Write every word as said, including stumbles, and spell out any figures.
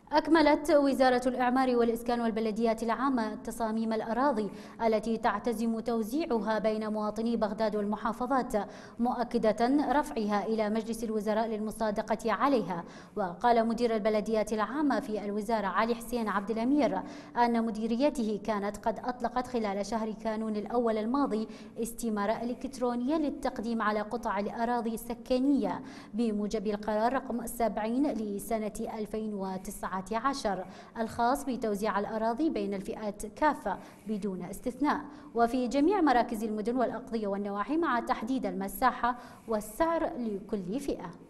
أكملت وزارة الإعمار والإسكان والبلديات العامة تصاميم الأراضي التي تعتزم توزيعها بين مواطني بغداد والمحافظات، مؤكدة رفعها إلى مجلس الوزراء للمصادقة عليها. وقال مدير البلديات العامة في الوزارة علي حسين عبد الأمير أن مديريته كانت قد أطلقت خلال شهر كانون الأول الماضي استمارة إلكترونية للتقديم على قطع الأراضي السكنية بموجب القرار رقم سبعين لسنة ألفين وتسعة عشر الخاص بتوزيع الأراضي بين الفئات كافة بدون استثناء وفي جميع مراكز المدن والأقضية والنواحي، مع تحديد المساحة والسعر لكل فئة.